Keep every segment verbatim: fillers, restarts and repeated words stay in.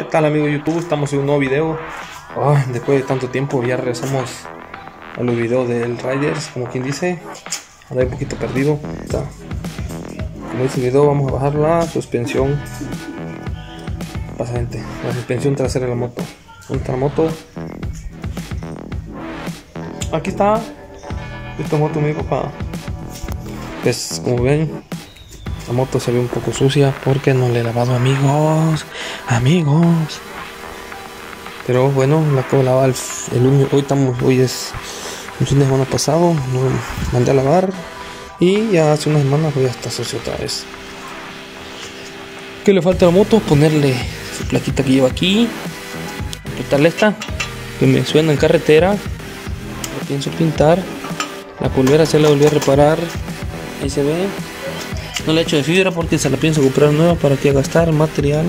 tal amigos de YouTube? Estamos en un nuevo video. Oh, después de tanto tiempo ya regresamos a los videos del Riders, como quien dice. Anda un poquito perdido. Está. Como dice el video, vamos a bajar la suspensión. Pasa gente, la suspensión trasera de la moto. ¿Dónde está la moto? Aquí está. Esta moto mi papá. Pues como ven, la moto se ve un poco sucia porque no le he lavado, amigos. Amigos. Pero bueno, la acabo de lavar el, el lunes. Hoy estamos, hoy es un fin de semana pasado. Lo mandé a lavar. Y ya hace una semana pues ya está sucio otra vez. ¿Qué le falta a la moto? Ponerle su plaquita que lleva aquí. Quitarle esta que me suena en carretera. La pienso pintar. La polvera se la volví a reparar. Ahí se ve. No le he hecho de fibra porque se la pienso comprar nueva para que gastar material.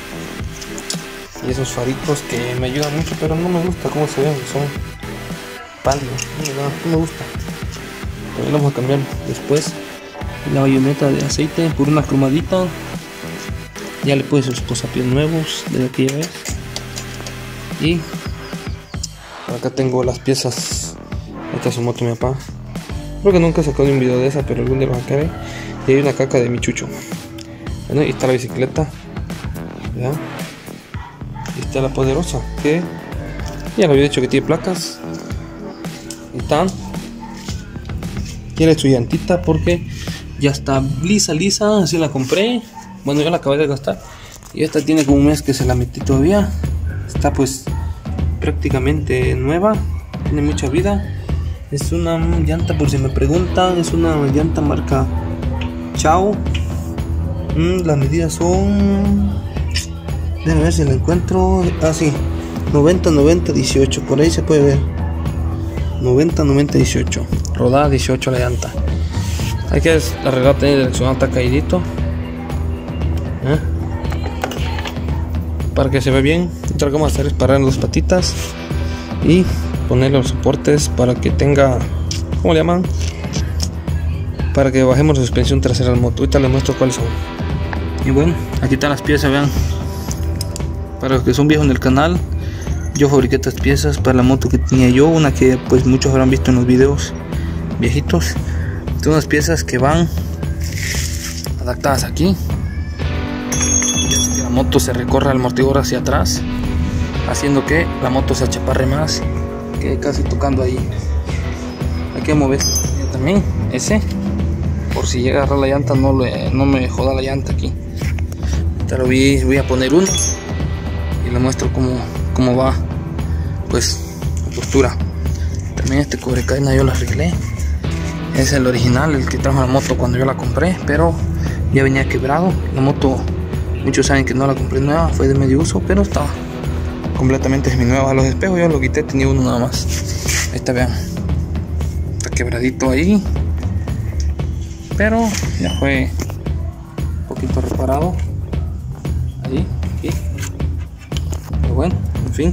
Y esos faritos que me ayudan mucho, pero no me gusta cómo se ven, son pálidos, no, no me gusta. También vamos a cambiar después la bayoneta de aceite por una cromadita. Ya le puse sus posapiés nuevos de aquella vez. Y por acá tengo las piezas. Esta es su moto mi papá. Creo que nunca he sacado un video de esa, pero algún día lo sacaré. Y hay una caca de mi chucho. Bueno, y está la bicicleta. ¿Ya? Y está la poderosa, que ya le había dicho que tiene placas. Y están. Tiene su llantita porque ya está lisa, lisa. Así la compré. Bueno, yo la acabé de gastar. Y esta tiene como un mes que se la metí todavía. Está pues prácticamente nueva. Tiene mucha vida. Es una llanta, por si me preguntan, es una llanta marca Chao. Mm, las medidas son... Déjame ver si la encuentro. Ah, sí, noventa, noventa, dieciocho. Por ahí se puede ver. noventa, noventa, dieciocho. Rodada dieciocho la llanta. Hay que arreglar, tener dirección, está caídito. ¿Eh? Para que se vea bien. Otra que vamos a hacer es parar en las patitas y ponerle los soportes para que tenga, ¿cómo le llaman? Para que bajemos la suspensión trasera del moto. Ahorita les muestro cuáles son. Y bueno, aquí están las piezas, vean. Para los que son viejos en el canal, yo fabriqué estas piezas para la moto que tenía yo, una que pues muchos habrán visto en los videos viejitos. Son unas piezas que van adaptadas aquí. Y hace que la moto se recorra el amortiguador hacia atrás, haciendo que la moto se achaparre más, que casi tocando ahí. Hay que mover también ese, por si llega a agarrar la llanta, no, le, no me joda la llanta aquí. Ahorita lo voy, voy a poner uno y le muestro cómo, cómo va pues la postura. También este cubrecaína yo lo arreglé. Es el original, el que trajo la moto cuando yo la compré, pero ya venía quebrado. La moto, muchos saben que no la compré nueva, fue de medio uso, pero estaba completamente seminueva. Los espejos yo lo quité, tenía uno nada más. Ahí está, vean, está quebradito ahí, pero ya fue un poquito reparado ahí, aquí. Pero bueno, en fin,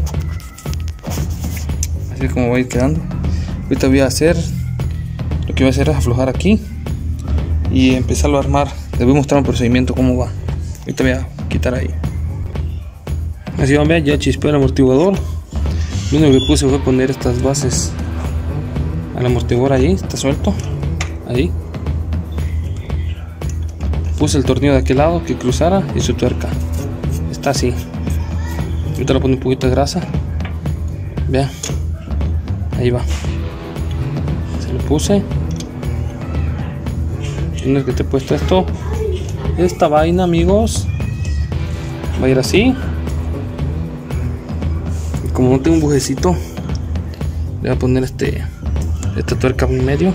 así es como va a ir quedando. Ahorita voy a hacer, lo que voy a hacer es aflojar aquí y empezarlo a armar. Les voy a mostrar un procedimiento cómo va. Ahorita voy a quitar ahí. Así van a ver, ya chispeó el amortiguador. Lo único que puse fue poner estas bases al amortiguador ahí, está suelto. Ahí. Puse el tornillo de aquel lado que cruzara y su tuerca. Está así. Ahorita le pongo un poquito de grasa. Vean. Ahí va. Se lo puse. Una vez que te he puesto esto, esta vaina, amigos, va a ir así. Y como no tengo un bujecito, le voy a poner este esta tuerca en medio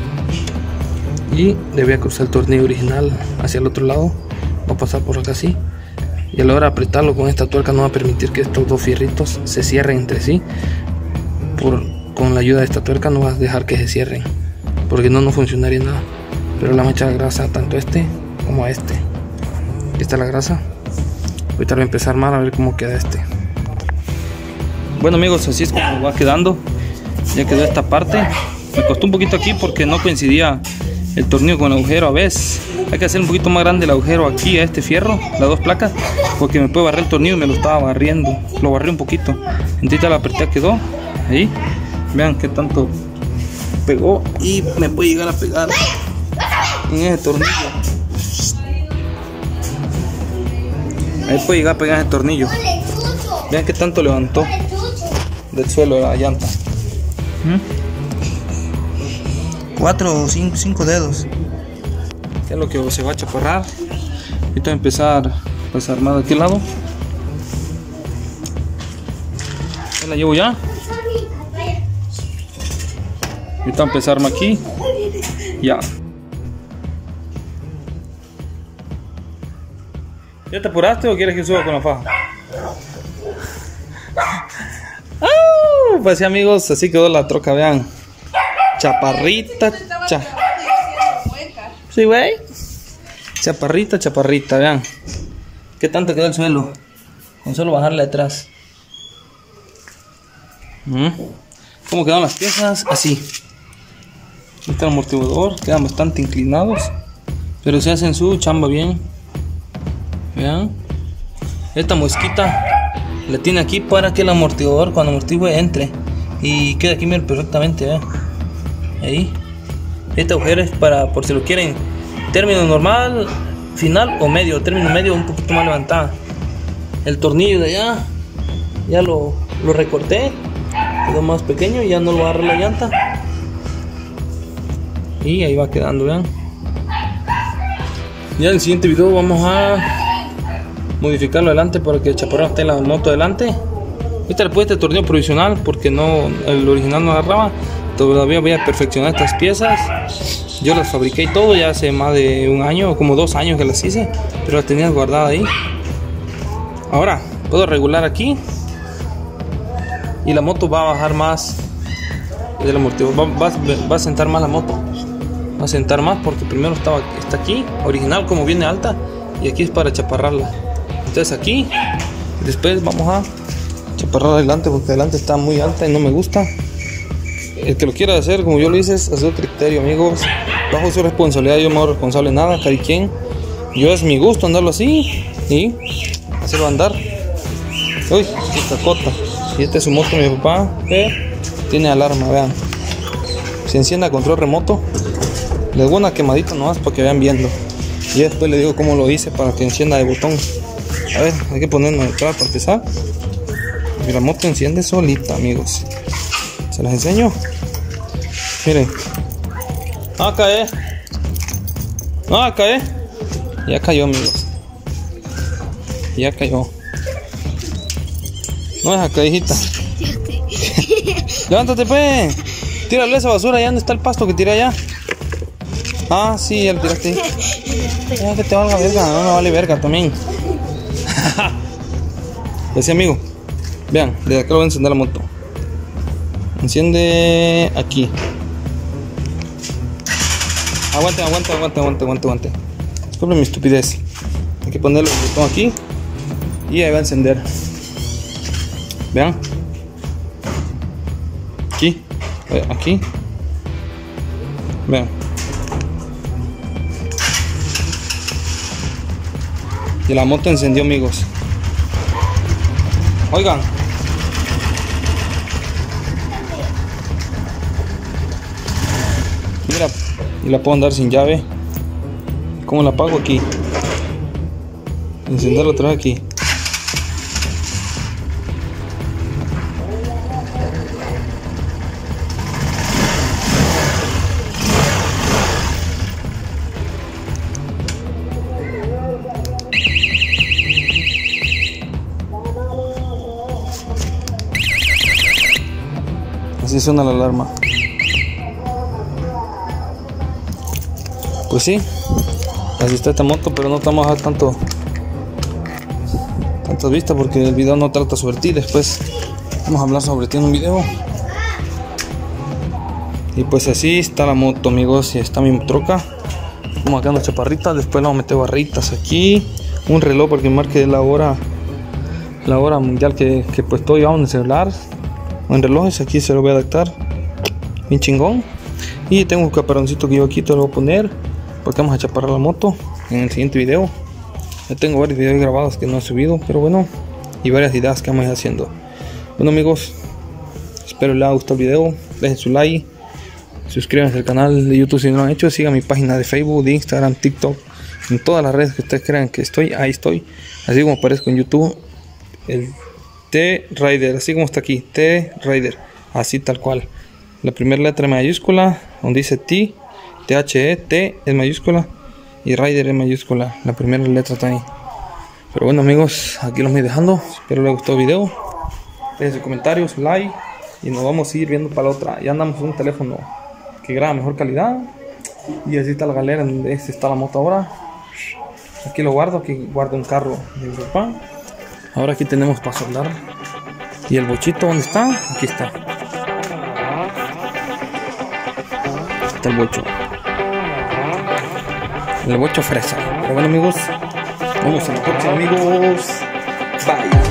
y le voy a cruzar el tornillo original hacia el otro lado. Va a pasar por acá así, y a la hora de apretarlo con esta tuerca no va a permitir que estos dos fierritos se cierren entre sí. Por, con la ayuda de esta tuerca no vas a dejar que se cierren, porque no, no funcionaría nada. Pero le vamos a echar grasa tanto a este como a este. Aquí está la grasa. Ahorita voy a empezar mal a ver cómo queda este. Bueno amigos, así es como va quedando. Ya quedó esta parte. Me costó un poquito aquí porque no coincidía el tornillo con el agujero. A veces hay que hacer un poquito más grande el agujero aquí a este fierro, las dos placas, porque me puede barrer el tornillo y me lo estaba barriendo. Lo barré un poquito. Entonces la apreté, quedó ahí. Vean qué tanto pegó y me puede llegar a pegar en ese tornillo. Ahí puede llegar a pegar ese tornillo. Vean qué tanto levantó del suelo de la llanta. ¿Mm? Cuatro o cinco, cinco dedos. ¿Qué es lo que se va a chaparrar? Ahorita voy a empezar a desarmar de aquel lado. ¿Ya la llevo ya? Ahorita voy a empezar a armar aquí. Ya. ¿Ya te apuraste o quieres que suba con la faja? ¡Oh! Pues sí, amigos, así quedó la troca, vean. Chaparrita, cha. Sí, güey. Chaparrita, chaparrita, vean. ¿Qué tanto quedó el suelo? Con solo bajarle atrás. ¿Mm? ¿Cómo quedan las piezas? Así. Aquí está el amortiguador, quedan bastante inclinados, pero se hacen su chamba bien. Vean. Esta mosquita la tiene aquí para que el amortiguador cuando amortigue entre y quede aquí miren, perfectamente. Vean. Ahí. Este agujero es para, por si lo quieren, término normal, final o medio. Término medio un poquito más levantada. El tornillo de allá ya lo, lo recorté, quedó más pequeño y ya no lo agarra la llanta. Y ahí va quedando, vean. Ya en el siguiente video vamos a modificarlo adelante para que el chaparrón esté en la moto adelante. Ahorita le puse este tornillo provisional porque no, el original no agarraba. Todavía voy a perfeccionar estas piezas. Yo las fabriqué y todo ya hace más de un año, como dos años que las hice, pero las tenía guardadas ahí. Ahora puedo regular aquí y la moto va a bajar más del amortiguador, va, va, va a sentar más la moto, va a sentar más porque primero estaba, está aquí, original como viene alta, y aquí es para chaparrarla. Entonces aquí, después vamos a chaparrar adelante porque adelante está muy alta y no me gusta. El que lo quiera hacer como yo lo hice es a su criterio, amigos, bajo su responsabilidad. Yo no me hago responsable de nada, cada quien. Yo es mi gusto andarlo así y hacerlo andar. Uy, qué cacota. Y esta es su moto de mi papá, que tiene alarma, vean. Se enciende a control remoto. Le doy una quemadita nomás para que vean viendo. Y después le digo cómo lo hice para que encienda de botón. A ver, hay que ponernos detrás para empezar. Y la moto enciende solita, amigos. Se las enseño. Miren. Ah, cae. Ah, cae. Ya cayó, amigos. Ya cayó. No deja caer, hijita. Levántate, pues. Tírale esa basura allá donde está el pasto que tiré allá. Ah, sí, ya lo tiraste. Ya que te valga verga, no me vale verga también. Así, amigo. Vean, desde acá lo voy a encender la moto. Enciende aquí. Aguante, aguante, aguante, aguante, aguante, aguante. Disculpen mi estupidez. Hay que ponerle el botón aquí y ahí va a encender. Vean. Aquí. Aquí. Vean. Y la moto encendió, amigos. Oigan. Mira, y la puedo andar sin llave. ¿Cómo la apago aquí? Encenderla otra vez aquí. Así suena la alarma. Pues sí, así está esta moto, pero no estamos a tanto tantas vistas porque el video no trata sobre ti. Después vamos a hablar sobre ti en un video. Y pues así está la moto, amigos, y está mi troca. Vamos acá unas chaparritas, después vamos a meter barritas aquí, un reloj porque marque la hora la hora mundial que, que pues estoy llevando en el celular o en relojes. Aquí se lo voy a adaptar bien chingón. Y tengo un caparoncito que yo aquí te lo voy a poner porque vamos a chaparrar la moto en el siguiente video. Ya tengo varios videos grabados que no he subido, pero bueno, y varias ideas que vamos a ir haciendo. Bueno amigos, espero les haya gustado el video, dejen su like, suscríbanse al canal de YouTube si no lo han hecho, sigan mi página de Facebook, de Instagram, TikTok, en todas las redes que ustedes crean que estoy, ahí estoy, así como aparezco en YouTube, el T-Rider, así como está aquí, T-Rider, así tal cual, la primera letra en mayúscula, donde dice T, T H E, T es mayúscula, y Rider en mayúscula, la primera letra también. Pero bueno amigos, aquí los voy dejando, espero les haya gustado el video, dejen sus comentarios, su like, y nos vamos a ir viendo para la otra. Ya andamos con un teléfono que graba mejor calidad, y así está la galera donde este está la moto ahora. Aquí lo guardo, aquí guardo un carro de Europa. Ahora aquí tenemos para soldar, y el bochito ¿dónde está? Aquí está, está el bocho. El bocho fresa. Pero bueno amigos, vamos a la próxima amigos. Bye.